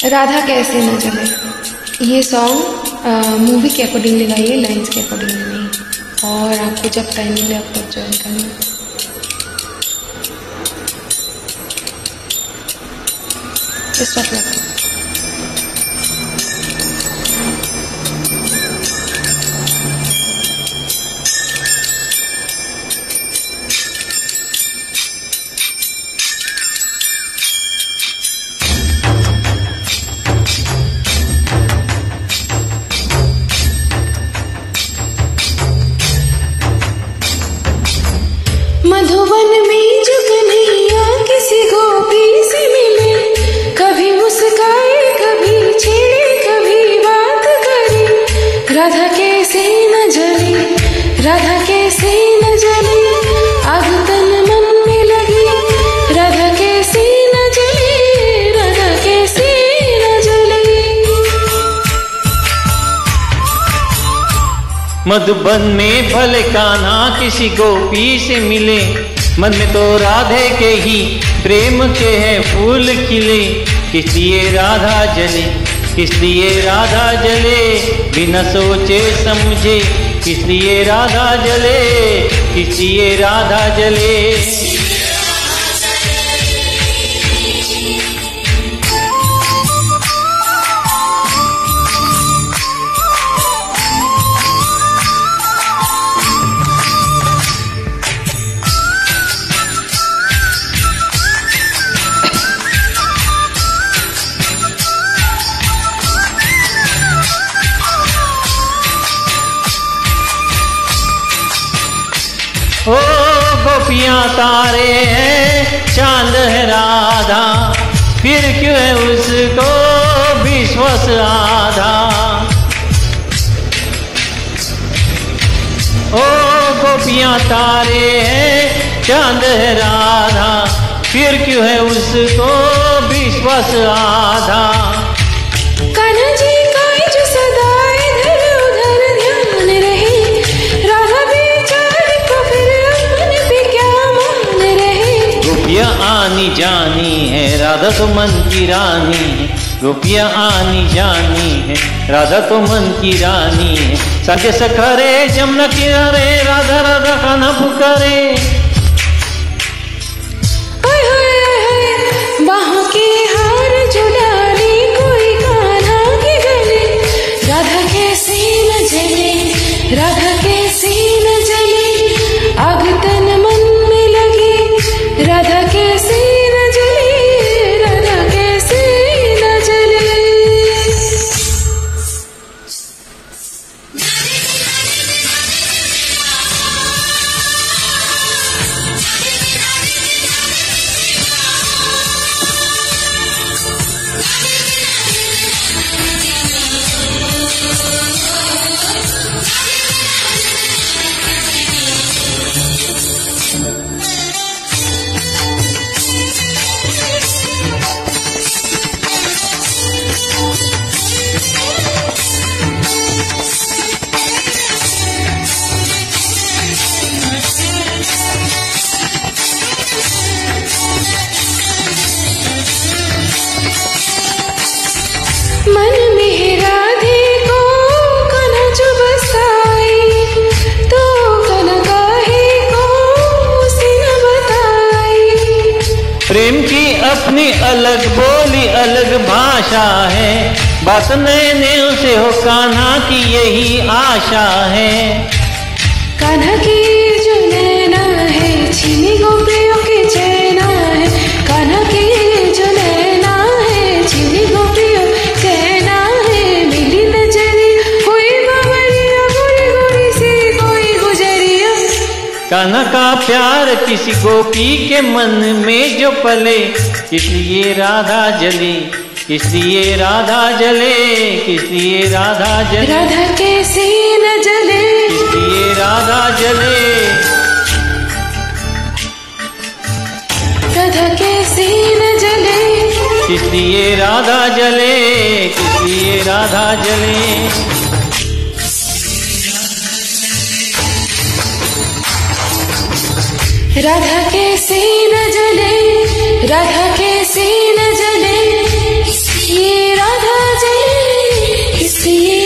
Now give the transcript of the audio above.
राधा कैसे न जले। ये सॉन्ग मूवी के अकॉर्डिंगली गाइए, लाइन्स के अकॉर्डिंगली नहीं। और आपको जब टाइम मिले आप तब ज्वाइन करना। स्टॉप लगता है। मधुबन में जो कन्हैया किसी गोपी से मिले, कभी मुस्काए कभी छेड़े कभी बात करे। राधा कैसे न जले, राधा कैसे न जले, आग तन मन में लगी। राधा कैसे न जले, राधा कैसे न जले। मधुबन में भले कान्हा किसी गोपी से मिले, मन में तो राधे के ही प्रेम के हैं फूल खिले। किस लिए राधा जले, किस लिए राधा जले, बिना सोचे समझे। किस लिए राधा जले, किस लिए राधा जले। ओ गोपियां तारे हैं, चांद है राधा, फिर क्यों है उसको विश्वास आधा। ओ गोपियां तारे हैं, चांद है राधा, फिर क्यों है उसको विश्वास आधा। कान्हा जी का जो सदा इधर उधर ध्यान रहे, राधा बेचारी को फिर अपने पे क्या मान रहे। गोपियां आनी जानी है, राधा तो मन की रानी है। गोपियां आनी जानी है, राधा तो मन की रानी है। सगे सखरे जमुना किनारे, राधा राधा कान्हा पुकारे। बाहों के हार जो डाले कोई कान्हा के गले। राधा कैसे न जले, राधा कैसे न जले, आग तन मन में लगे। राधा कैसे न जले, राधा कैसे न जले। मन में राधे को कान्हा जो बसाई, तो कान्हा काहे को उसे न बताई। प्रेम की अपनी अलग बोली अलग भाषा है, बात नैने उसे हो कान्हा की यही आशा है। कान्हा की जो नैना है, छीनी गोपियों के चैना है। कान्हा की जो नैना है, छीनी गोपियों चैना है। मिली नजरी कोई बावरिया, गोरी गोरी से कोई गुजरिया। कान्हा का प्यार किसी गोपी के मन में जो पले, इसलिए राधा जले, इसलिए राधा जले, इसलिए राधा जले। राधा कैसे न जले, इसलिए राधा जले। राधा कैसे न जले, इसलिए राधा जले, इसलिए राधा जले। राधा कैसे न जले, राधा कैसे न जले, ये लिए